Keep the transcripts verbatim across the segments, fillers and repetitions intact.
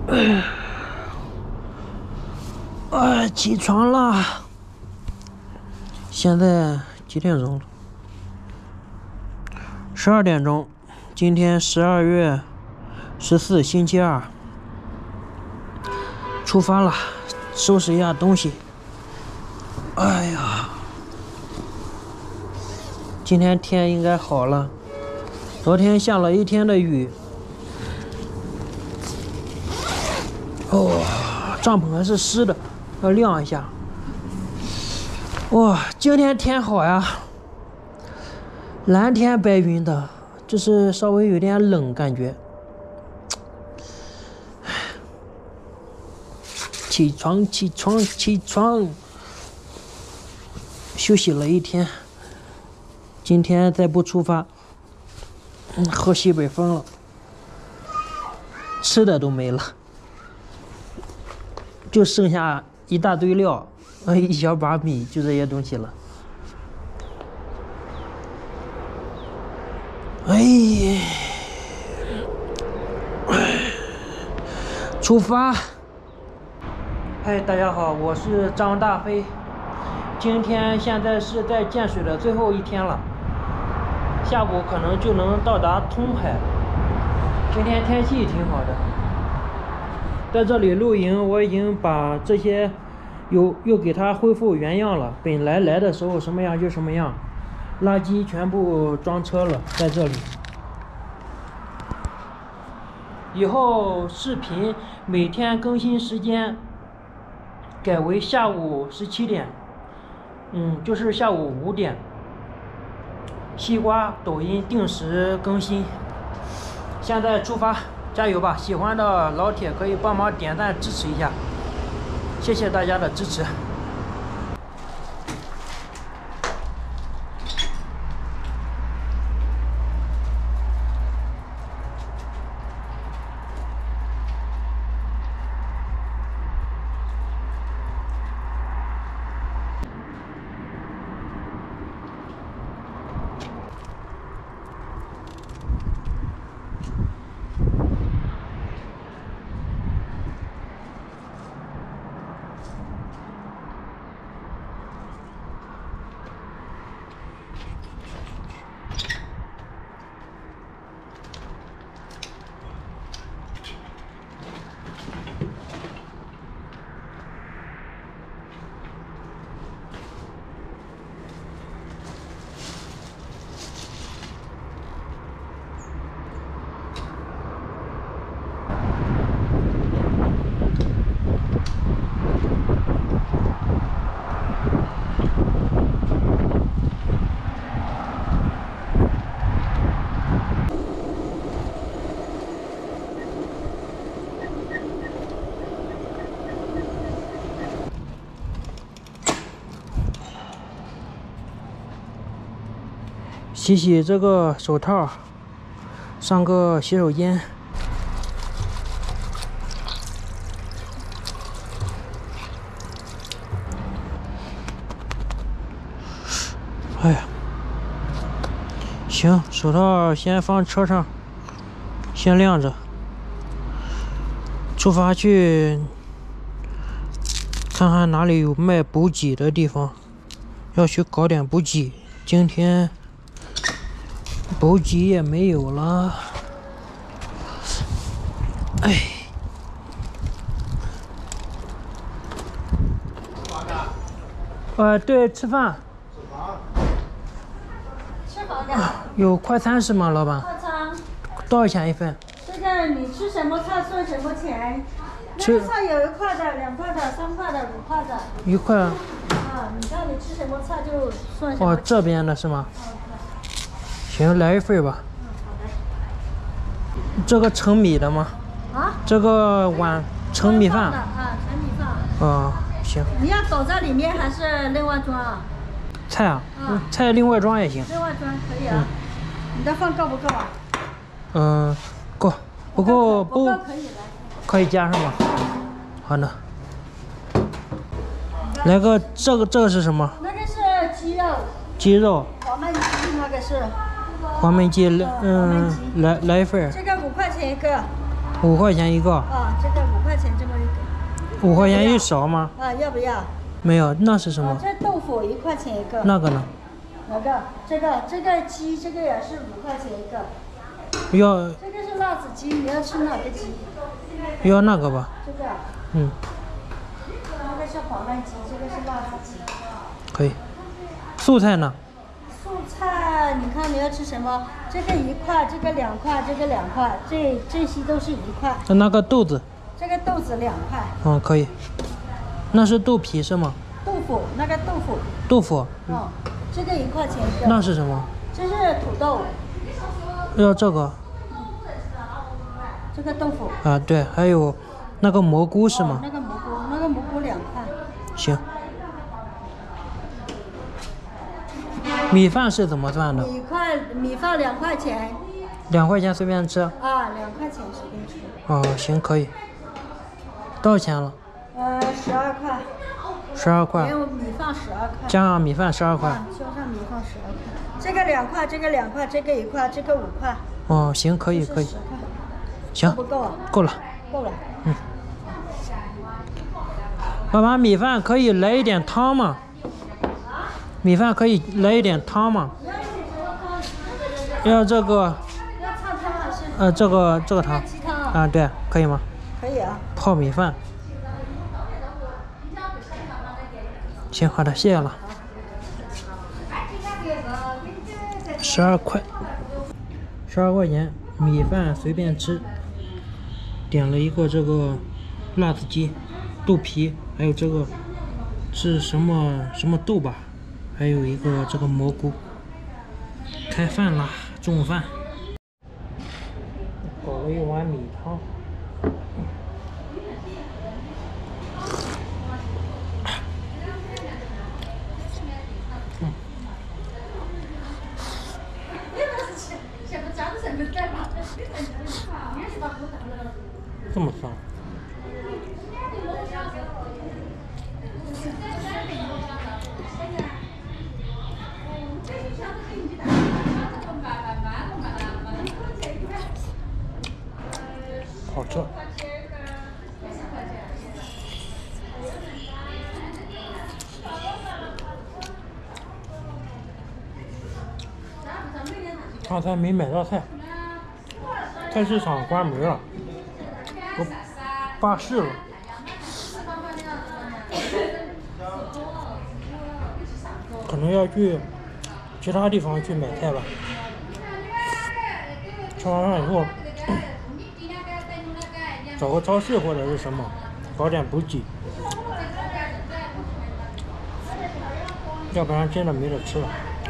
啊，起床了。现在几点钟了？十二点钟。今天十二月十四，星期二。出发了，收拾一下东西。哎呀，今天天应该好了。昨天下了一天的雨。哦，帐篷还是湿的，要晾一下。哇，今天天好呀，蓝天白云的，就是稍微有点冷感觉。起床，起床，起床！休息了一天，今天再不出发，嗯，喝西北风了，吃的都没了。就剩下一大堆料，呃，一小把米，就这些东西了。哎，出发！嗨，大家好，我是张大飞。今天现在是在建水的最后一天了，下午可能就能到达通海。今天天气挺好的。在这里露营，我已经把这些又又给它恢复原样了。本来来的时候什么样就什么样，垃圾全部装车了，在这里。以后视频每天更新时间改为下午十七点，嗯，就是下午五点。西瓜抖音定时更新。现在出发。加油吧！喜欢的老铁可以帮忙点赞支持一下，谢谢大家的支持。洗洗这个手套，上个洗手间。哎呀，行，手套先放车上，先晾着。出发去看看哪里有卖补给的地方，要去搞点补给。今天补给也没有了，哎。呃，对，吃饭。 吃好的。 有快餐是吗，老板？ 快餐。 多少钱一份？ 这个你吃什么菜算什么钱。那个菜有一块的、两块的、三块的、五块的。 一块。 啊，你看你吃什么菜就算什么。 哦，这边的是吗？行，来一份吧。 嗯，好的。 这个盛米的吗？ 啊？ 这个碗盛米饭。 啊，盛米饭。 啊，行。 你要倒在里面还是另外装啊？ 菜啊？ 嗯， 菜另外装也行。 另外装可以啊。你的饭够不够啊？ 嗯，够。不够不够可以来。 可以加上吗？好的。来个这个这个是什么？ 那个是鸡肉。 鸡肉。 黄焖鸡那个是。 黄焖鸡，嗯，来来一份。 这个五块钱一个。 五块钱一个。 啊，这个五块。 钱这么一个。 五块钱一勺吗？ 啊，要不要？ 没有，那是什么？ 啊、这豆腐一块钱一个。 那个呢？ 哪个？这个这个鸡，这个也是五块钱一个。 要。 这个是辣子鸡，你要吃哪个鸡？ 要那个吧。 这个。 嗯。 那个是黄焖鸡，这个是辣子鸡。 可以。素菜呢？ 素菜，你看你要吃什么？这个一块，这个两块，这个两块，这这些都是一块。 那个豆子。 这个豆子两块。 嗯，可以。那是豆皮是吗？ 豆腐，那个豆腐。 豆腐。 嗯，这个一块钱一个。 那是什么？ 这是土豆。 要这个。 这个豆腐。 啊，对，还有那个蘑菇是吗？ 哦、那个蘑菇，那个蘑菇两块。 行。米饭是怎么算的？ 米块米饭两块钱。 两块钱随便吃。 啊，两块钱随便吃。 哦，行，可以。多少钱了？ 呃，十二块。 十二块。 还有米饭十二块。 加上米饭十二块。 啊，加上米饭十二块。这个两块，这个两块，这个一块，这个五块。 哦，行，可以，可以。行。 不够啊？ 够了。 够了。 嗯。爸爸，米饭可以来一点汤吗？米饭可以来一点汤吗？要这个。 要菜汤还是？ 呃，这个这个汤。 鸡汤啊。 啊，对，可以吗？ 可以啊。 泡米饭。行，好的，谢谢了。十二块，十二块钱，米饭随便吃。点了一个这个辣子鸡，豆皮，还有这个是什么什么豆吧，还有一个这个蘑菇。开饭啦，中午饭。搞了一碗米汤。这么酸？好吃。刚才没买到菜，菜市场关门了，我罢市了。可能要去其他地方去买菜吧。吃完饭以后，找个超市或者是什么，搞点补给，要不然真的没得吃了。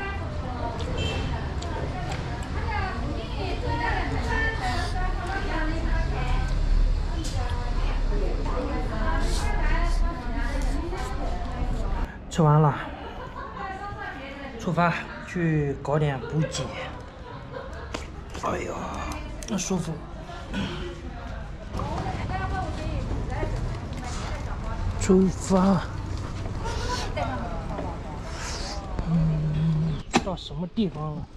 吃完了，出发去搞点补给。哎呦，那舒服。出发。嗯，到什么地方了？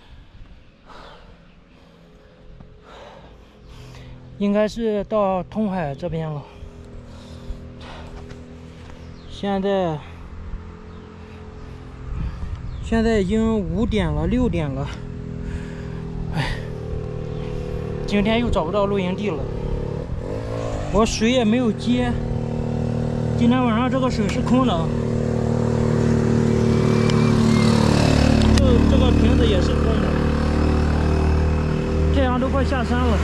应该是到通海这边了。现在。现在已经五点了，六点了，哎，今天又找不到露营地了，我水也没有接，今天晚上这个水是空的，这这个瓶子也是空的，太阳都快下山了，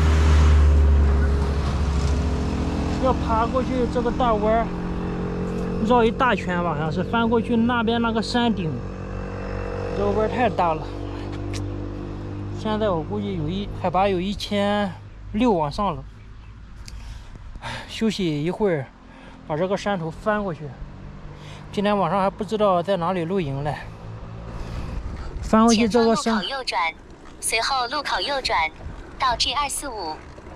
要爬过去这个大弯，绕一大圈吧，好像是翻过去那边那个山顶。这个弯太大了，现在我估计有一海拔有一千六往上了。休息一会儿，把这个山头翻过去。今天晚上还不知道在哪里露营嘞。翻过去这个山。 路口右转，随后路口右转到 G 二四五。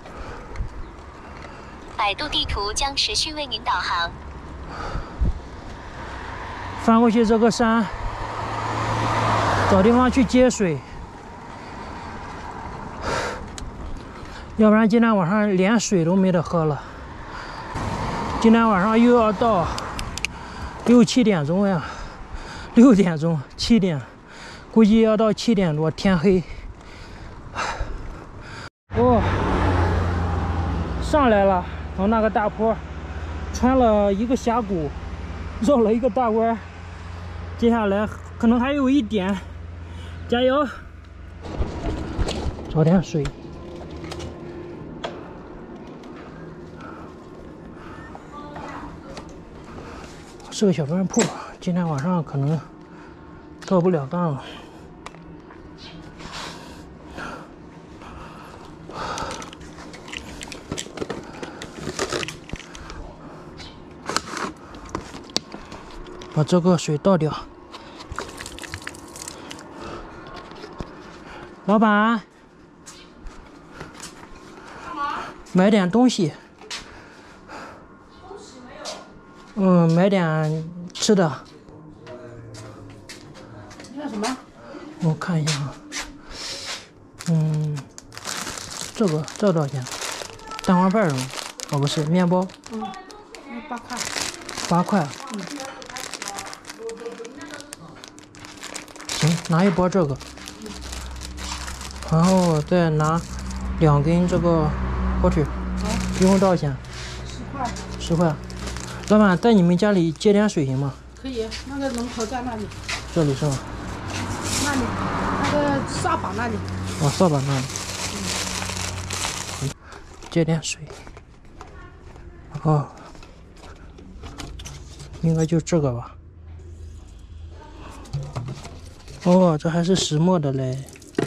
百度地图将持续为您导航。 翻过去这个山。找地方去接水，要不然今天晚上连水都没得喝了。 今天晚上又要到六七点钟呀，六点钟、七点，估计要到七点多天黑。哦，上来了，从那个大坡穿了一个峡谷，绕了一个大弯，接下来可能还有一点，加油！找点水。是个小砖铺，今天晚上可能到不了档了。把这个水倒掉。老板， 干嘛？ 买点东西。 东西没有。 嗯，买点吃的。 你要什么？ 我看一下啊。嗯，这个这多少钱？蛋黄饭是吗？哦，不是，面包。 嗯，八块。 八块。 嗯。 行，拿一包这个。然后再拿两根这个火腿。 好。 一共多少钱？ 十块。 十块。老板，在你们家里接点水行吗？ 可以，那个龙头在那里。 这里是吗？ 那里，那个扫把那里。 哦，扫把那里。嗯。接点水。哦。应该就这个吧。哦，这还是石墨的嘞。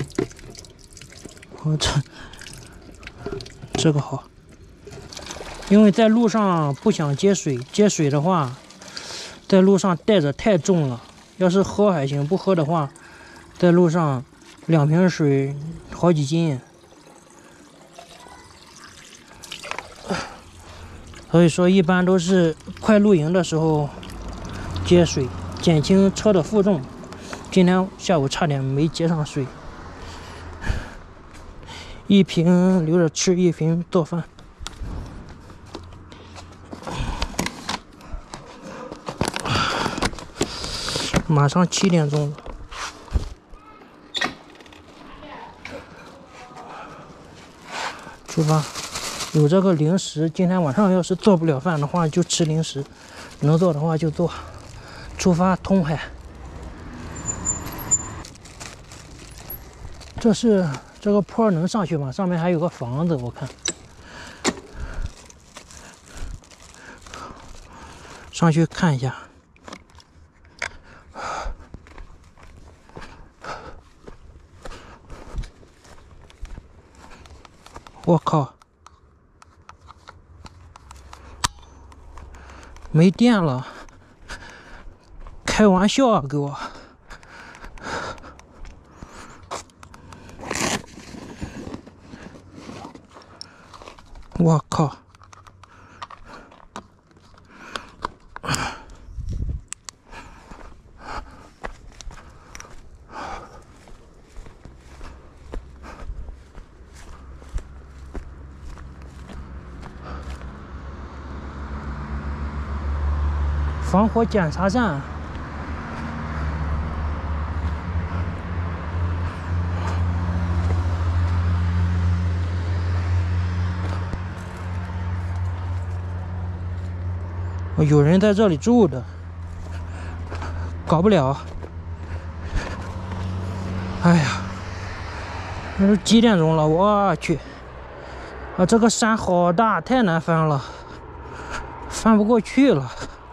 哦，这这个好。因为在路上不想接水，接水的话，在路上带着太重了。要是喝还行，不喝的话，在路上两瓶水好几斤。所以说，一般都是快露营的时候接水，减轻车的负重。今天下午差点没接上水，一瓶留着吃，一瓶做饭。马上七点钟了，出发。有这个零食，今天晚上要是做不了饭的话，就吃零食；能做的话就做。出发，通海。这是这个坡能上去吗？上面还有个房子，我看。上去看一下。我靠！没电了，开玩笑啊，给我！我靠！防火检查站，有人在这里住的，搞不了。哎呀，这是几点钟了？我去！啊，这个山好大，太难翻了，翻不过去了。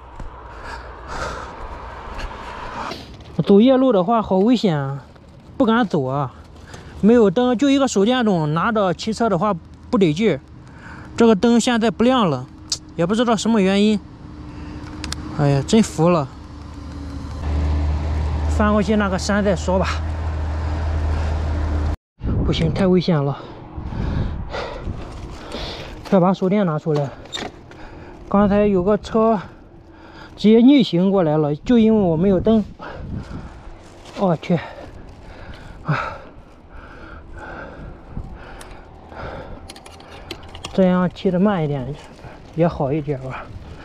走夜路的话好危险啊，不敢走啊！没有灯，就一个手电筒，拿着骑车的话不得劲儿。这个灯现在不亮了，也不知道什么原因。哎呀，真服了！翻过去那个山再说吧。不行，太危险了！快把手电拿出来。刚才有个车直接逆行过来了，就因为我没有灯。我去！啊，这样骑得慢一点也好一点吧。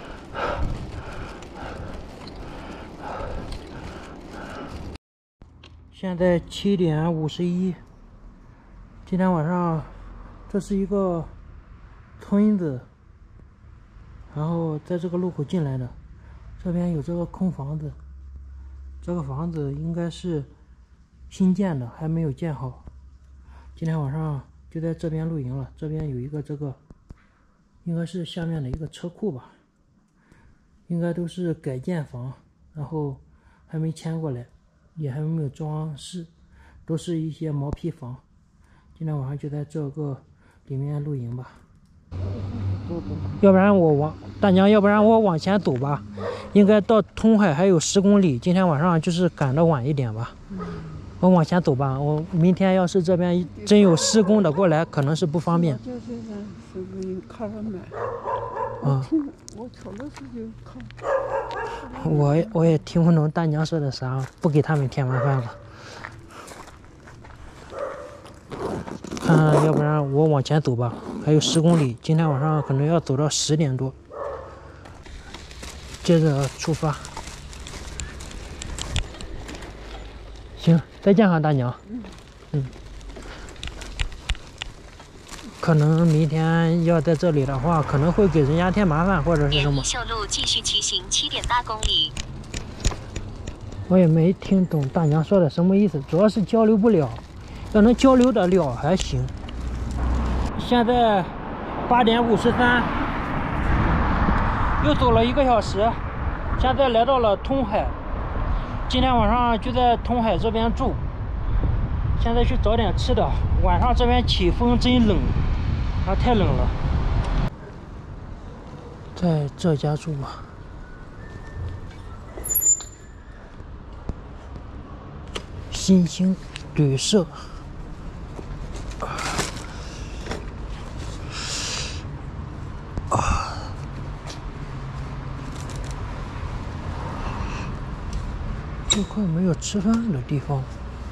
现在七点五十一。今天晚上，这是一个村子，然后在这个路口进来的，这边有这个空房子，这个房子应该是新建的，还没有建好。今天晚上就在这边露营了，这边有一个这个，应该是下面的一个车库吧，应该都是改建房，然后还没迁过来，也还没有装饰，都是一些毛坯房。今天晚上就在这个里面露营吧。要不然我往大娘，要不然我往前走吧，应该到通海还有十公里。今天晚上就是赶得晚一点吧。我往前走吧，我明天要是这边真有施工的过来，可能是不方便。 就是是给你看着买。 啊。 我瞧的是就看。 我我也听不懂大娘说的啥，不给他们添麻烦了。看，要不然我往前走吧，还有十公里，今天晚上可能要走到十点多，接着出发。行，再见哈，大娘。嗯。可能明天要在这里的话，可能会给人家添麻烦，或者是什么。 秀路继续骑行七点八公里。 我也没听懂大娘说的什么意思，主要是交流不了。要能交流得了还行。现在八点五十三，又走了一个小时，现在来到了通海。今天晚上就在通海这边住。现在去找点吃的，晚上这边起风真冷，啊，太冷了。在这家住吧。新兴旅社。这块没有吃饭的地方。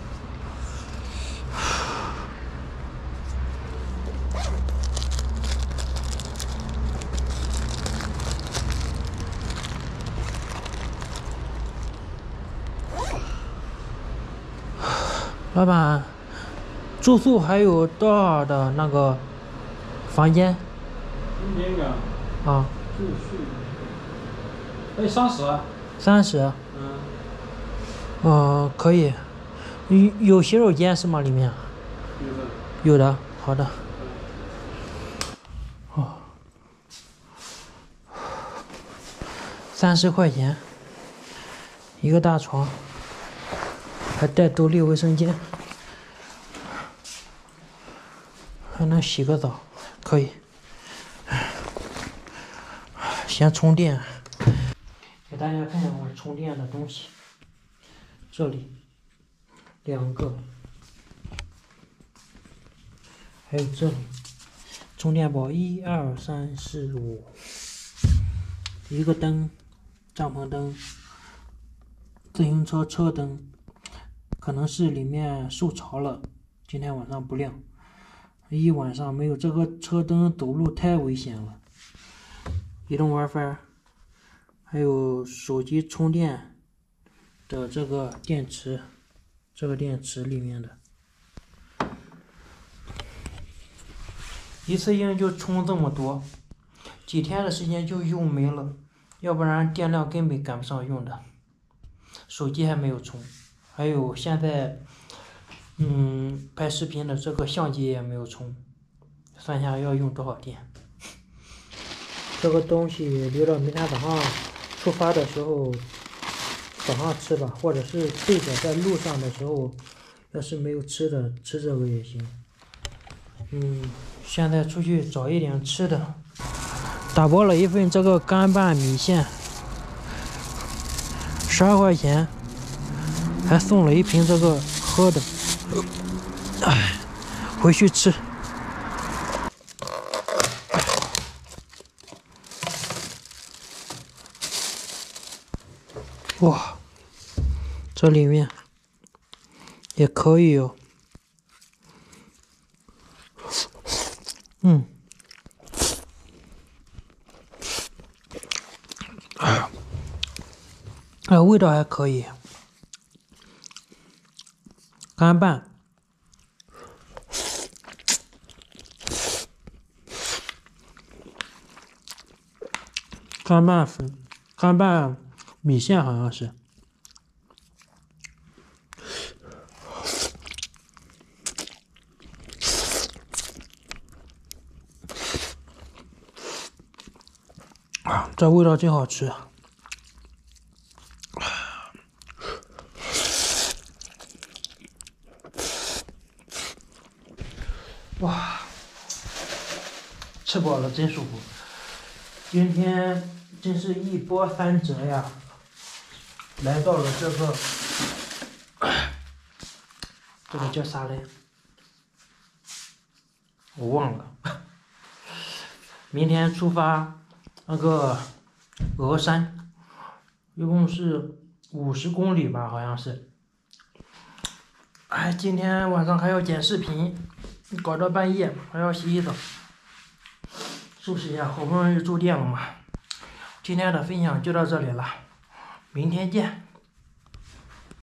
老板，住宿还有多少的那个房间？ 今天啊， 啊， 住宿，哎，三十啊。 三十。 嗯。 哦，可以。有有洗手间是吗？里面？ 有的。 有的，好的。哦。三十块钱，一个大床，还带独立卫生间，还能洗个澡，可以。先充电，给大家看一下我充电的东西。这里两个，还有这里充电宝一二三四五，一个灯，帐篷灯，自行车车灯，可能是里面受潮了，今天晚上不亮，一晚上没有这个车灯走路太危险了。移动 WiFi， 还有手机充电的这个电池，这个电池里面的，一次性就充这么多，几天的时间就用没了，要不然电量根本赶不上用的。手机还没有充，还有现在，嗯，拍视频的这个相机也没有充，算下要用多少电。这个东西留到明天早上出发的时候早上吃吧，或者是备着在路上的时候，要是没有吃的，吃这个也行。嗯，现在出去找一点吃的，打包了一份这个干拌米线，十二块钱，还送了一瓶这个喝的，哎，回去吃。哇，这里面也可以哦。嗯，啊，味道还可以。 干拌。干拌粉，干拌米线好像是。啊，这味道真好吃。哇，吃饱了真舒服。今天真是一波三折呀！来到了这个，这个叫啥来？我忘了。明天出发那个峨山，一共是五十公里吧，好像是。哎，今天晚上还要剪视频，搞到半夜，还要洗洗澡，收拾一下，好不容易住店了嘛。今天的分享就到这里了，明天见。